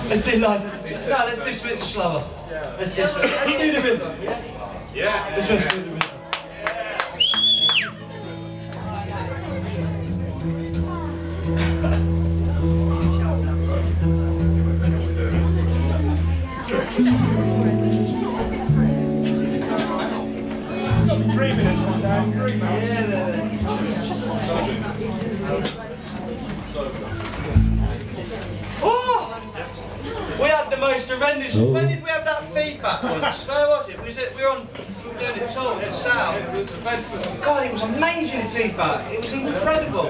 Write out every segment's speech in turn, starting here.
Let's do London. No, let's do it slower. Let's do the rhythm. Yeah. Let's do the rhythm. Dreaming this one, Dan. Oh! We had the most horrendous. When did we have that feedback once? Where was it? We were doing a tour in the south. God, it was amazing feedback. It was incredible.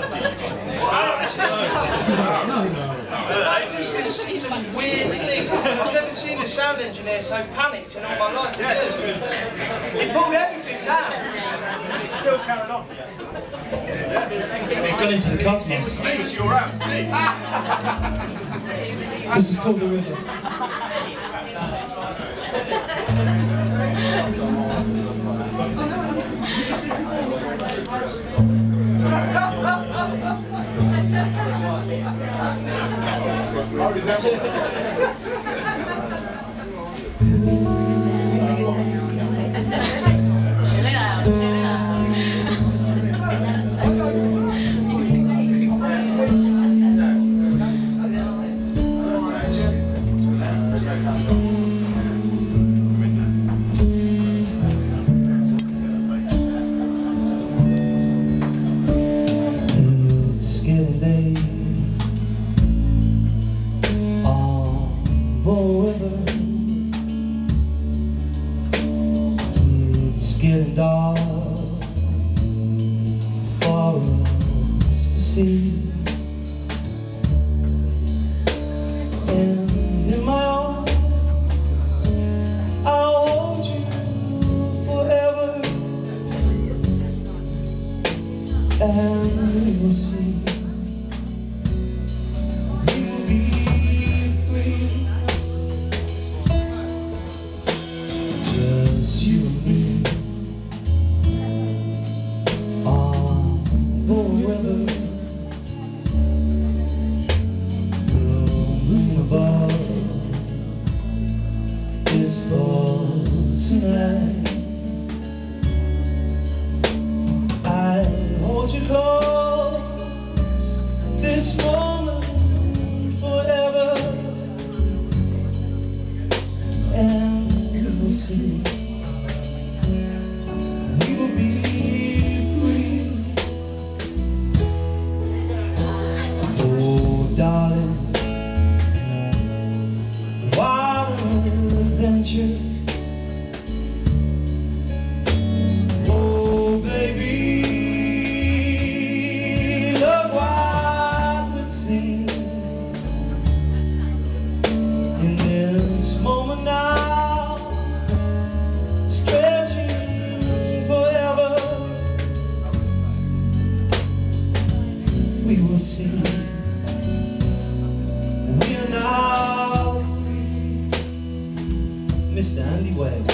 It's a weird thing. I've never seen a sound engineer so panicked in all my life. He pulled everything down. It's still carried on. It got into the cosmos. Please, you're out, please. This is called the river. It's getting dark for us to see, and in my arms I'll hold you forever, and we will see. Tonight, I hold you close, this moment forever, and we will see, we will be free. Oh darling, wild adventure. We will see. We are now free. Mr. Andy Wyatt.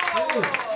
Oh!